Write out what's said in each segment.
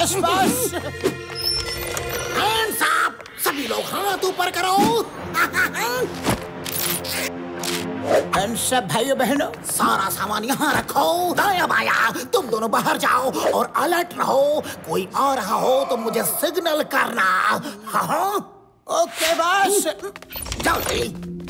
Yes boss. Hands up, सभी लोग हाथ ऊपर करो। हैंड्स अप भाइयों बहनों। सारा सामान यहाँ रखो। दाया बाया, तुम दोनों बाहर जाओ और अलर्ट रहो। कोई आ रहा हो तो मुझे सिग्नल करना। हाँ ओके बॉस। जल्दी।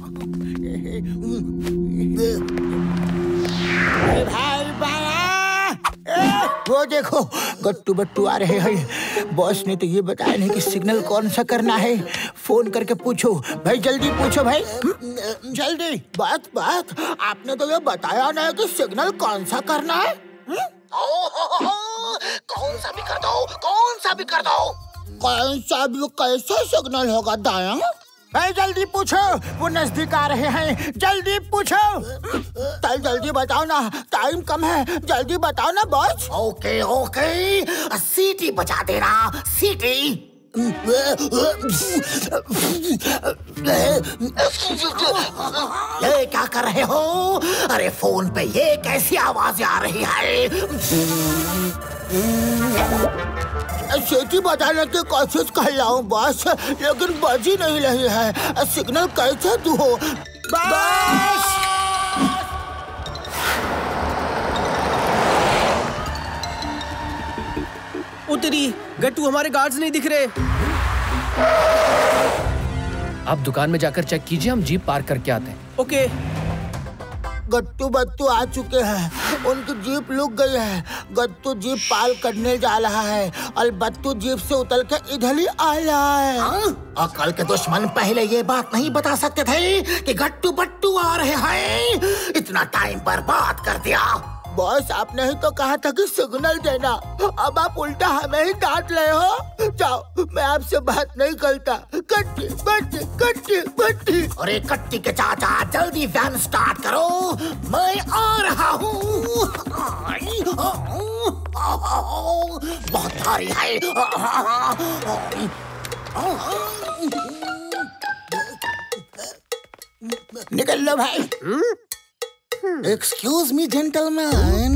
भाई बाया, वो देखो गट्टू बट्टू आ रहे हैं। बॉस ने तो ये बताया नहीं कि सिग्नल कौन सा करना है। फोन करके पूछो भाई, जल्दी पूछो भाई, जल्दी। बात आपने तो ये बताया नहीं कि सिग्नल कौन सा करना है। कौन सा भी कर दो, कौन सा भी कर दो। कौन सा भी कैसा सिग्नल होगा दाया? भाई जल्दी पूछो, वो नजदीक आ रहे हैं। जल्दी पूछो। जल्दी बताओ ना, टाइम कम है। जल्दी बताओ ना बॉस। ओके ओके, सीटी बजा देना, सीटी। ये क्या कर रहे हो? अरे फोन पे ये कैसी आवाजें आ रही है? सीटी बजाने की कोशिश कर रहा हूँ बॉस, लेकिन बज ही नहीं रही है। सिग्नल कैसे दूँ? बॉस! उतरी, गट्टू हमारे गार्ड्स नहीं दिख रहे। आप दुकान में जाकर चेक कीजिए, हम जीप पार्क करके आते हैं। ओके। गट्टू बट्टू आ चुके हैं, उनकी जीप रुक गई है। गट्टू जीप पार्क करने जा रहा है और बट्टू जीप से उतर के इधर ही आ रहा है। अकल के दुश्मन पहले ये बात नहीं बता सकते थे कि गट्टू बट्टू आ रहे हैं। इतना टाइम बर्बाद कर दिया। बॉस आपने ही तो कहा था कि सिग्नल देना, अब आप उल्टा हमें ही डांट रहे हो। जाओ, मैं आपसे बात नहीं करता। कट्टी बट्टी कट्टी बट्टी। अरे कट्टी के चाचा, जल्दी वैन स्टार्ट करो, मैं आ रहा हूँ। बहुत भारी है। निकल लो भाई। एक्सक्यूज मी जेंटलमैन,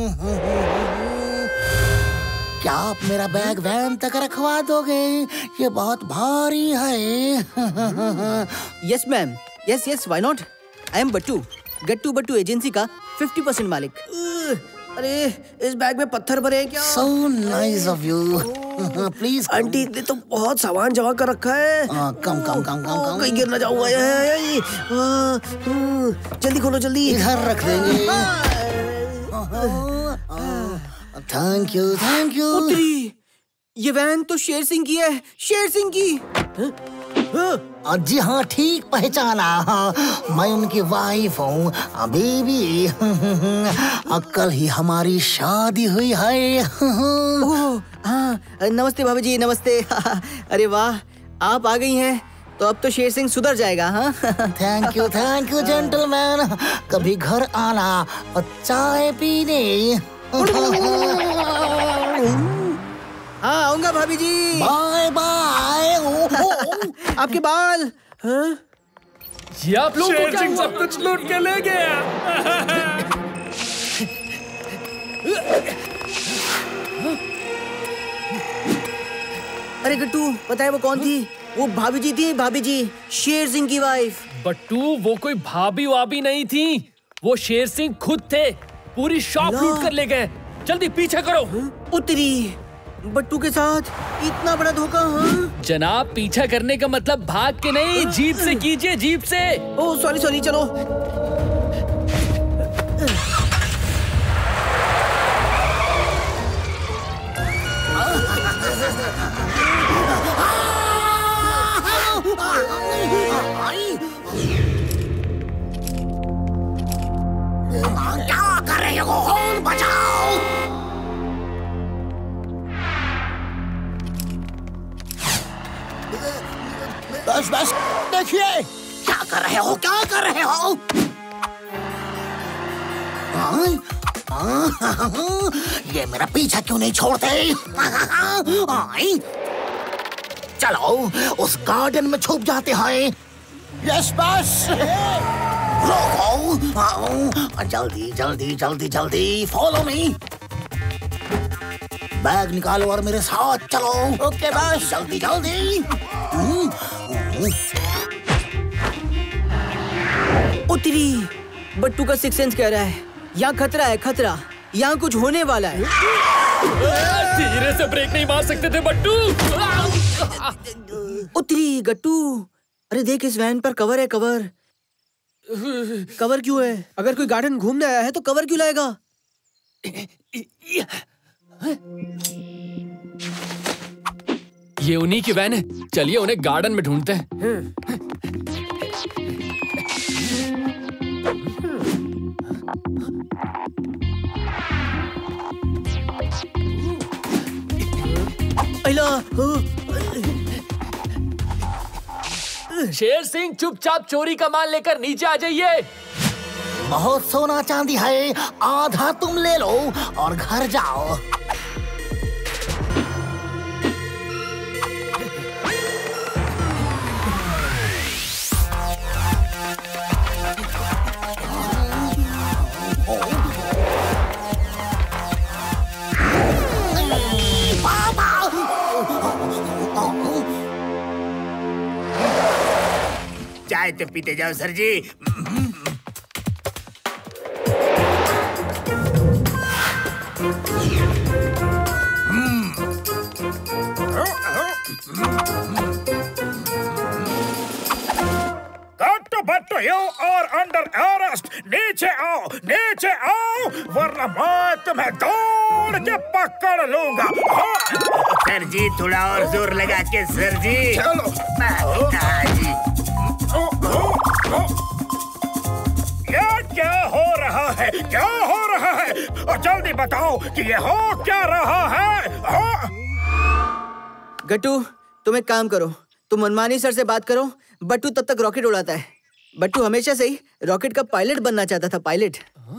क्या आप मेरा बैग वैन तक रखवा दोगे? ये बहुत भारी है। Yes ma'am, yes why not. I am Battu, Gattu Battu agency का 50% मालिक। अरे इस बैग में पत्थर भरे हैं क्या? So nice of you. Please. Aunty ने तो बहुत सामान जमा कर रखा है। कम कहीं गिर न जाऊंगा। जल्दी खोलो, जल्दी। इधर रख देंगे। Thank you. उतरी, ये वैन तो शेर सिंह की है, शेर सिंह की। जी हाँ, ठीक पहचाना। मैं उनकी वाइफ हूँ बेबी। कल ही हमारी शादी हुई है। हाँ, नमस्ते भाभी जी, नमस्ते। अरे वाह, आप आ गई हैं तो अब तो शेर सिंह सुधर जाएगा। हाँ थैंक यू जेंटलमैन। कभी घर आना और चाय पीने। हाँ आऊंगा भाभी जी। Bye bye. आपके बाल। हाँ? ये आप लोग शेर सिंह सब कुछ लूट के ले गया। अरे गट्टू, पता है वो कौन थी? वो भाभी जी थी, भाभी जी, शेर सिंह की वाइफ। बट्टू, वो कोई भाभी वाभी नहीं थी, वो शेर सिंह खुद थे। पूरी शॉप लूट कर ले गए। जल्दी पीछे करो। उतरी, बट्टू के साथ इतना बड़ा धोखा। हाँ? जनाब, पीछा करने का मतलब भाग के नहीं, जीप से कीजिए, जीप से। ओह सॉरी, चलो। क्या कर रहे हो? बचाओ। बस देखिए, क्या कर रहे हो? ये मेरा पीछा क्यों नहीं छोड़ते? चलो उस गार्डन में छुप जाते हैं। यस बस। रोको, जल्दी फॉलो मी। बैग निकालो और मेरे साथ चलो। Okay boss. जल्दी जल्दी। उतरी। बट्टू का सिक्स सेंस कह रहा है यहाँ खतरा है, खतरा, यहाँ कुछ होने वाला है। धीरे से ब्रेक नहीं मार सकते थे बट्टू। उतरी गट्टू। अरे देख इस वैन पर कवर है, कवर। कवर क्यों है? अगर कोई गार्डन घूमने आया है तो कवर क्यों लाएगा? ये उन्हीं की वैन है, चलिए उन्हें गार्डन में ढूंढते हैं। शेर सिंह चुपचाप चोरी का माल लेकर नीचे आ जाइए। बहुत सोना चांदी है, आधा तुम ले लो और घर जाओ। चाय तो पीते जाओ sir ji. Battu you are under arrest. नीचे आओ, नीचे आओ, वरना मैं तुम्हें दौड़ के पकड़ लूंगा। सर जी थोड़ा और जोर लगा के सर जी। चलो। ये क्या हो रहा है? क्या हो रहा है? और जल्दी बताओ कि ये हो क्या रहा है? गट्टू तुम एक काम करो, तुम मनमानी सर से बात करो। बट्टू तब तक रॉकेट उड़ाता है। बट्टू हमेशा से ही रॉकेट का पायलट बनना चाहता था, पायलट।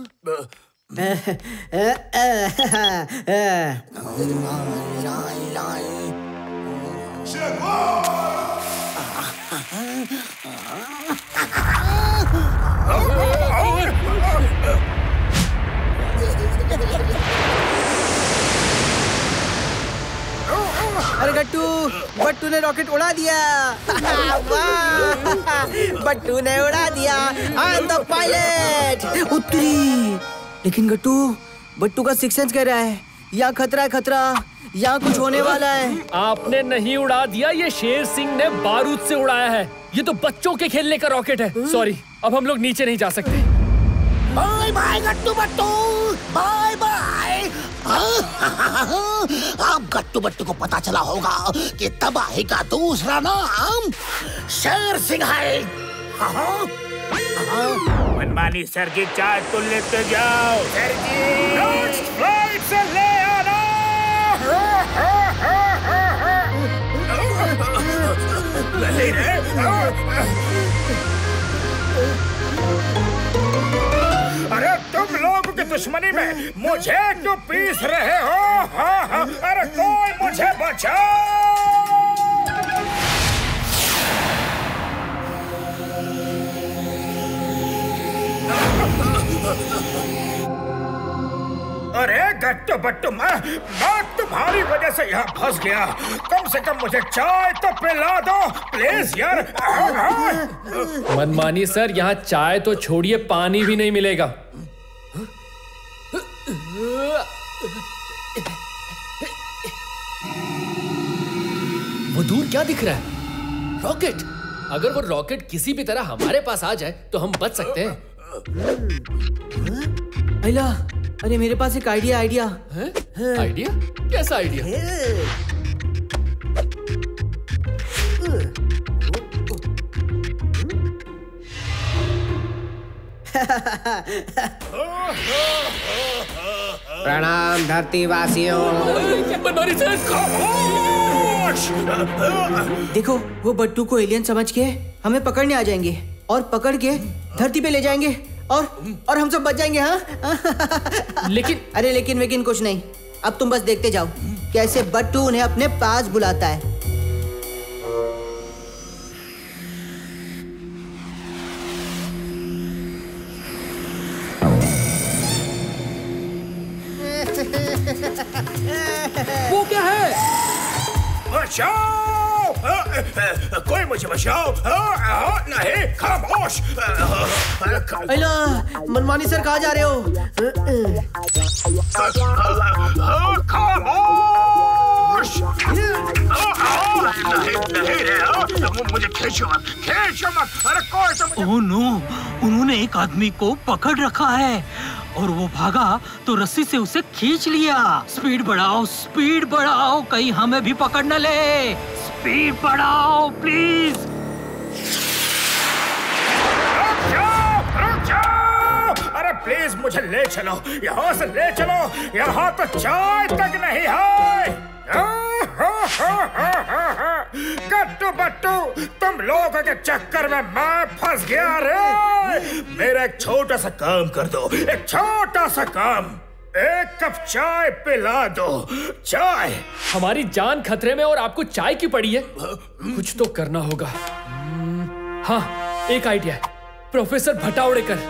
अरे गट्टू, बट्टू ने रॉकेट उड़ा दिया। बट्टू ने उड़ा दिया। I am the pilot. उतरी। लेकिन गट्टू, बट्टू का सिक्स सेंस कह रहा है यहाँ खतरा है, खतरा, यहाँ कुछ होने वाला है। आपने नहीं उड़ा दिया, ये शेर सिंह ने बारूद से उड़ाया है। ये तो बच्चों के खेलने का रॉकेट है। सॉरी, अब हम लोग नीचे नहीं जा सकते। Bye bye Gattu Battu, bye bye. अब गट्टू बट्टू को पता चला होगा कि तबाही का दूसरा नाम शेर सिंह है। मनमानी सर की चाय तो लेते जाओ। सर जी नेक्स्ट फ्लाइट से ले आना। ले रे। अरे तुम लोगों की दुश्मनी में मुझे क्यों पीस रहे हो? हाँ, अरे कोई मुझे बचाओ। अरे गट्टू बट्टू, मैं तुम्हारी वजह से यहाँ फंस गया। कम से कम मुझे चाय तो पिला दो प्लीज यार। मनमानी सर, यहाँ चाय तो छोड़िए, पानी भी नहीं मिलेगा। वो दूर क्या दिख रहा है? रॉकेट। अगर वो रॉकेट किसी भी तरह हमारे पास आ जाए तो हम बच सकते हैं। अरे मेरे पास एक आइडिया। आइडिया? कैसा आइडिया? प्रणाम धरतीवासियों। देखो, वो बट्टू को एलियन समझ के हमें पकड़ने आ जाएंगे और पकड़ के धरती पे ले जाएंगे और हम सब बच जाएंगे। हाँ। लेकिन कुछ नहीं। अब तुम बस देखते जाओ कैसे बट्टू उन्हें अपने पास बुलाता है। बचाओ, कोई मुझे बचाओ। नहीं, खामोश। अला, मनमानी सर कहाँ जा रहे हो? खामोश। नहीं रे, मुझे खींचो मत। अरे कोई तो ओह नो, उन्होंने एक आदमी को पकड़ रखा है और वो भागा तो रस्सी से उसे खींच लिया। स्पीड बढ़ाओ, कहीं हमें भी पकड़ न ले। स्पीड बढ़ाओ प्लीज। रुक जाओ। अरे प्लीज मुझे ले चलो, यहाँ से ले चलो। यहाँ तो चाय तक नहीं है। गट्टू बट्टू, तुम लोगों के चक्कर में मैं फंस गया रे। मेरा एक छोटा सा काम कर दो, एक छोटा सा काम। एक कप चाय पिला दो। चाय। हमारी जान खतरे में और आपको चाय की पड़ी है। कुछ तो करना होगा। हाँ, एक आइडिया है। प्रोफेसर भटावड़ेकर।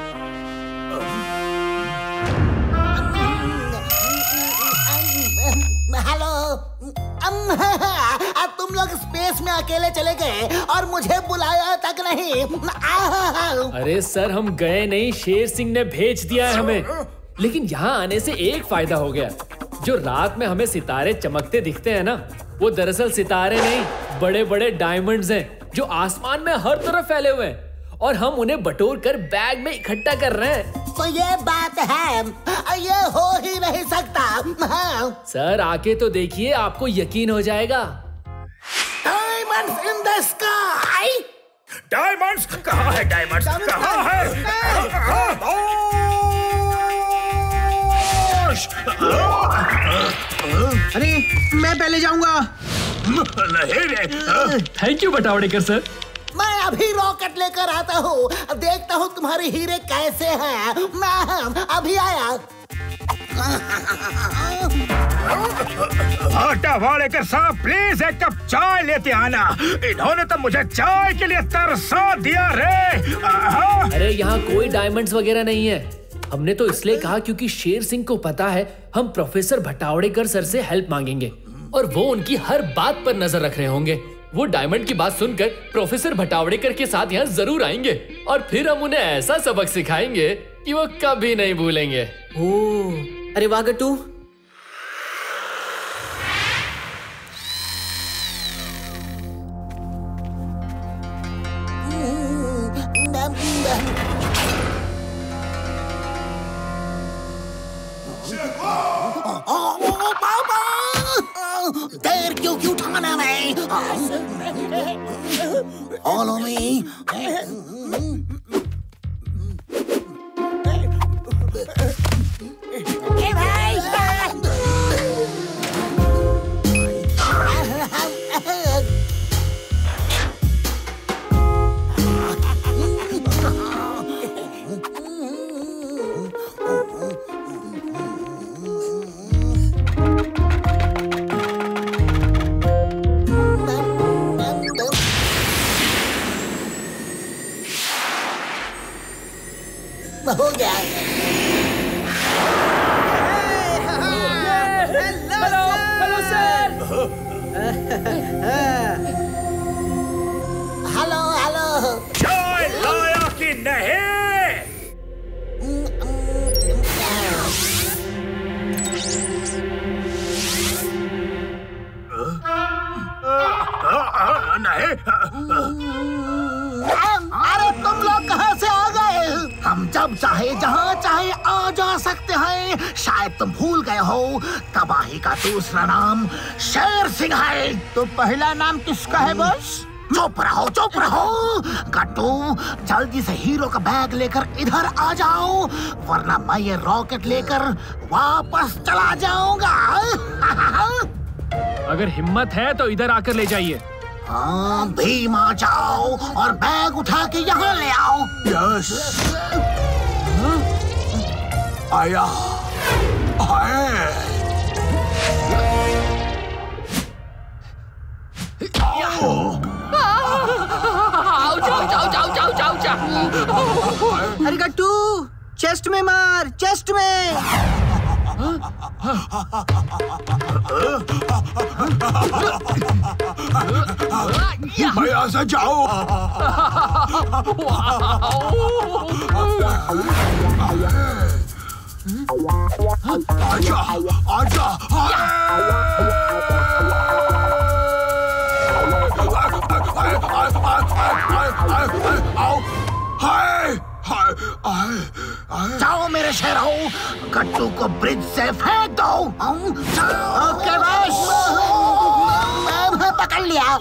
हेलो, तुम लोग स्पेस में अकेले चले गए और मुझे बुलाया तक नहीं। अरे सर, हम गए नहीं, शेर सिंह ने भेज दिया है हमें। लेकिन यहाँ आने से एक फायदा हो गया। जो रात में हमें सितारे चमकते दिखते हैं ना, वो दरअसल सितारे नहीं, बड़े बड़े डायमंड्स हैं जो आसमान में हर तरफ फैले हुए हैं और हम उन्हें बटोर कर बैग में इकट्ठा कर रहे हैं। तो ये बात है, ये हो ही नहीं सकता। हाँ। सर आके तो देखिए, आपको यकीन हो जाएगा। Diamonds in the sky. Diamonds कहाँ है? डायमंड्स कहाँ है? अरे मैं पहले जाऊंगा। नहीं रे। Thank you Bhatawdekar sir. मैं अभी रॉकेट लेकर आता हूँ, देखता हूँ तुम्हारे हीरे कैसे हैं। मैं अभी आया। भटावड़ेकर साहब, प्लीज एक कप चाय लेते आना। इन्होंने तो मुझे चाय के लिए तरसा दिया रे। अरे यहाँ कोई डायमंड्स वगैरह नहीं है। हमने तो इसलिए कहा क्योंकि शेर सिंह को पता है हम प्रोफेसर भटावड़ेकर सर से हेल्प मांगेंगे और वो उनकी हर बात पर नजर रख रहे होंगे। वो डायमंड की बात सुनकर प्रोफेसर भटावड़ेकर के साथ यहाँ जरूर आएंगे और फिर हम उन्हें ऐसा सबक सिखाएंगे कि वो कभी नहीं भूलेंगे। ओह, अरे वाह गट्टू। देर क्यों उठाना नहीं? Follow me. हो गया। Hello sir. हेलो। चाय लाया कि नहीं? अरे तुम लोग कहाँ से आ गए? हम जब चाहे जहाँ चाहे आ जा सकते हैं। शायद तुम भूल गए हो, तबाही का दूसरा नाम शेर सिंह है। तो पहला नाम किसका है बॉस? चुप रहो। गट्टू, जल्दी से हीरो का बैग लेकर इधर आ जाओ, वरना मैं ये रॉकेट लेकर वापस चला जाऊंगा। अगर हिम्मत है तो इधर आकर ले जाइए। हाँ, भीम आ जाओ और बैग उठा के यहाँ ले आओ। यस। आया। अरे गट्टू, चेस्ट में मार, चेस्ट में। मैं यहाँ से जाऊँ। आजा, आजा। जाओ मेरे शेरों, गट्टू को ब्रिज से फेंक दो। ओके बस, पकड़ लिया।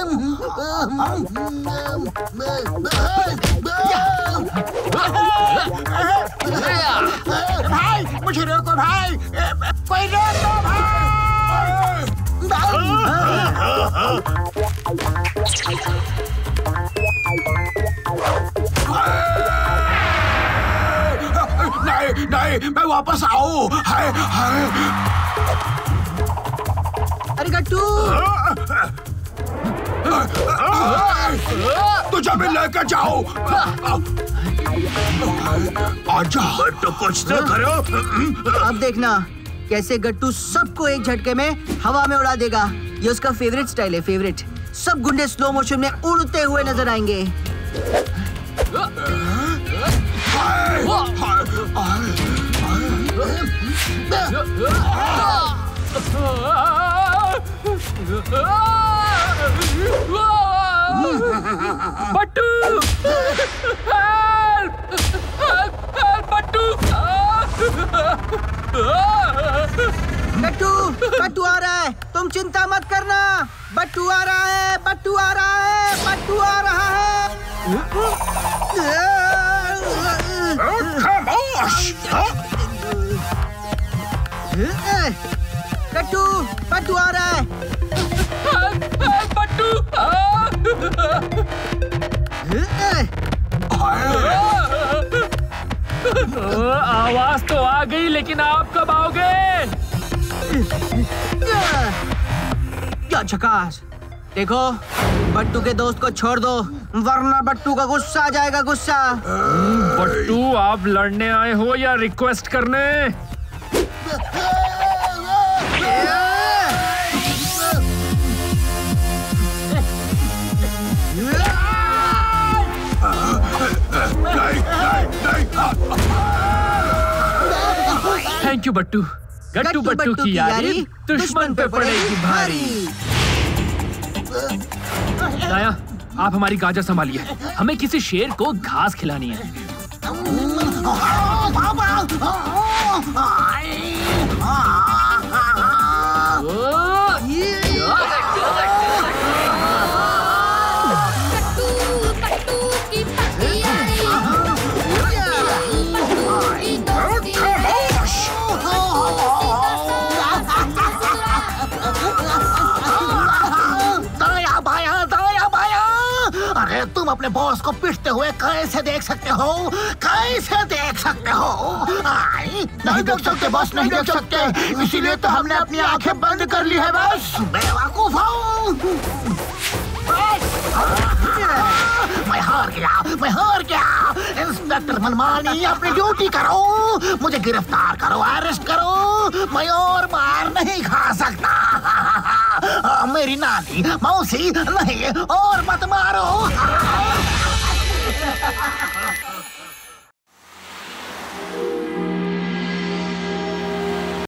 भाई मुझे रोको भाई, कोई रोक दो भाई। नहीं नहीं, मैं वापस आऊं। हाय हाय। अरे गट्टू, तुझे भी लेकर जाओ। आजा, तो कुछ तो करो। अब देखना कैसे गट्टू सबको एक झटके में हवा में उड़ा देगा। ये उसका फेवरेट स्टाइल है, फेवरेट। सब गुंडे स्लो मोशन में उड़ते हुए नजर आएंगे। बट्टू, हेल्प, बट्टू। बट्टू, बट्टू आ रहा है, तुम चिंता मत करना। बट्टू आ रहा है, बट्टू आ रहा है, बट्टू आ रहा है। खामोश। बट्टू, बट्टू आ रहा है। बट्टू, आवाज तो आ गई, लेकिन आप कब आओगे? क्या झकास। देखो, बट्टू के दोस्त को छोड़ दो, वरना बट्टू का गुस्सा आ जाएगा, गुस्सा। बट्टू, आप लड़ने आए हो या रिक्वेस्ट करने? थैंक यू बट्टू। गट्टू बट्टू की यारी दुश्मन पे पड़ेगी भारी। दाया, आप हमारी गाजर संभालिए, हमें किसी शेर को घास खिलानी है। तुम अपने बॉस को पिटते हुए कैसे देख सकते हो? कैसे देख सकते हो? नहीं देख सकते बॉस, नहीं देख सकते। इसीलिए तो हमने अपनी आंखें बंद कर ली है बस। बेवकूफ हूँ। मैं हार गया, मैं हार गया। इंस्पेक्टर मनमानी, अपनी ड्यूटी करो, मुझे गिरफ्तार करो, अरेस्ट करो। मैं और मार नहीं खा सकता। मेरी नानी, मौसी, नहीं और मत मारो।